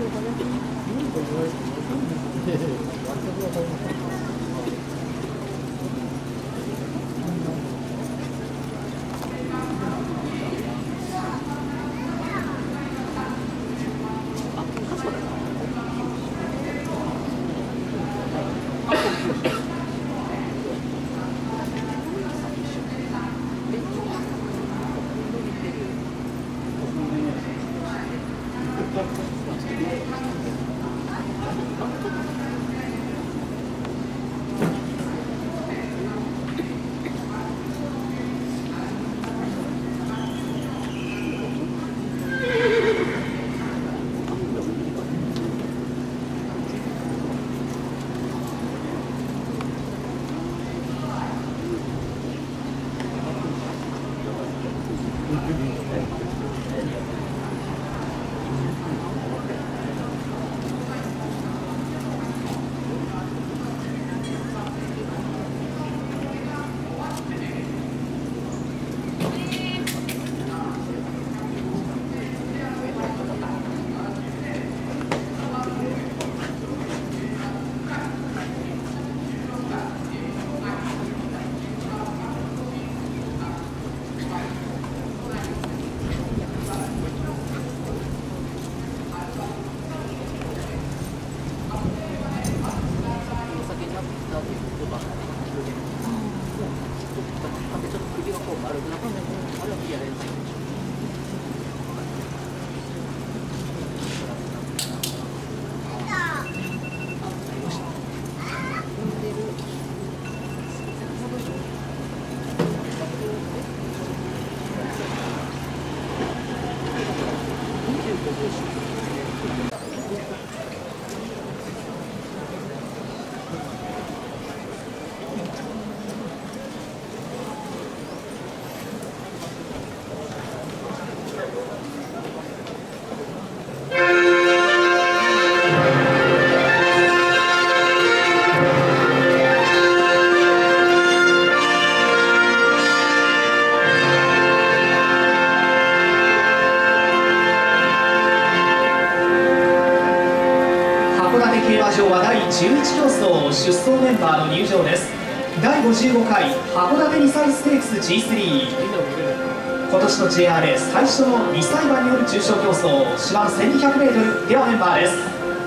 11競争出走メンバーの入場です。第55回函館2歳ステークス G3、 今年の JRA 最初の2歳馬による重賞競争芝 1200m ではメンバーです。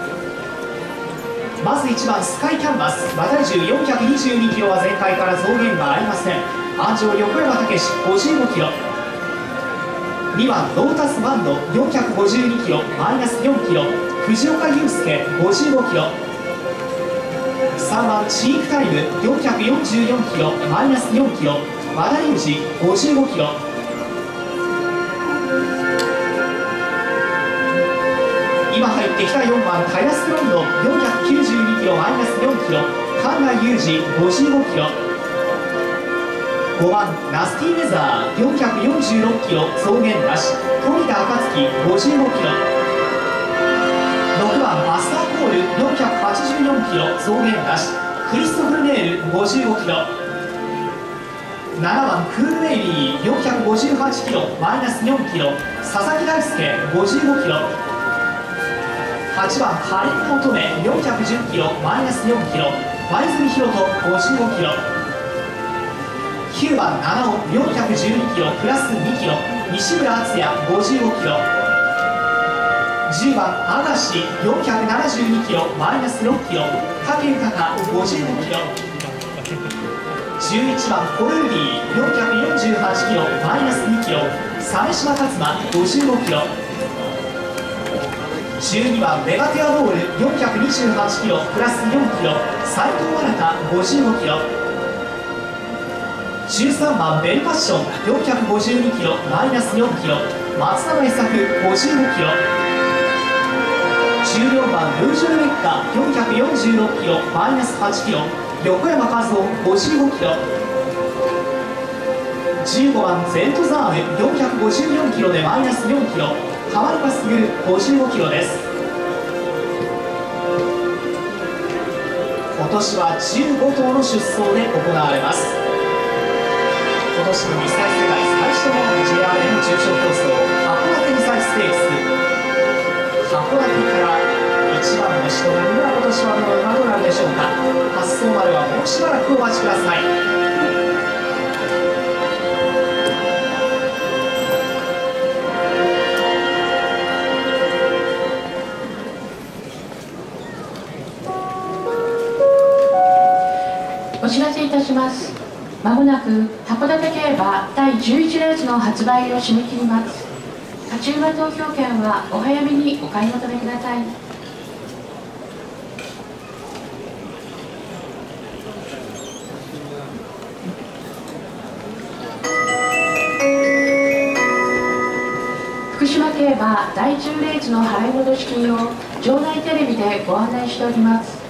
まず1番スカイキャンバス、馬体重422キロは前回から増減がありません。安城横山武史55キロ。2番ロータスバンド452キロマイナス4キロ、藤岡祐介55キロ。3番チークタイム444キロマイナス4キロ、和田裕二55キロ。今入ってきた4番タイラスロンド492キロマイナス4キロ、神田裕二55キロ。5番ナスティメザー446キロ増減なし、富田暁55キロ。6番マスターコール484キロ増減なし、クリストフル・ネール55キロ。7番クール・メイリー458キロマイナス4キロ、佐々木大輔55キロ。8番ハレン・乙女410キロマイナス4キロ、前泉博人55キロ。9番七尾412キロプラス2キロ、西村敦也55キロ。10番アガシ472キロマイナス6キロ、武豊55キロ。11番コルーリー448キロマイナス2キロ、鮫島達馬55キロ。12番メガテアドール428キロプラス4キロ、斉藤新55キロ。13番ベルパッション452キロマイナス4キロ、松永伊作55キロ。14番ルージュレベッカ446キロマイナス8キロ、横山和夫55キロ。15番ゼントザーム454キロでマイナス4キロ、浜中卓55キロです。今年は15頭の出走で行われます。今年の2歳世代最初の JRA の重賞競争函館2歳ステークス、函館からと波は今年はどの馬となるでしょうか。発送まではもうしばらくお待ちください。 お知らせいたします。まもなく函館競馬第11レースの発売を締め切ります。勝ち馬投票券はお早めにお買い求めください。福島競馬第10レースの払い戻し金を場内テレビでご案内しております。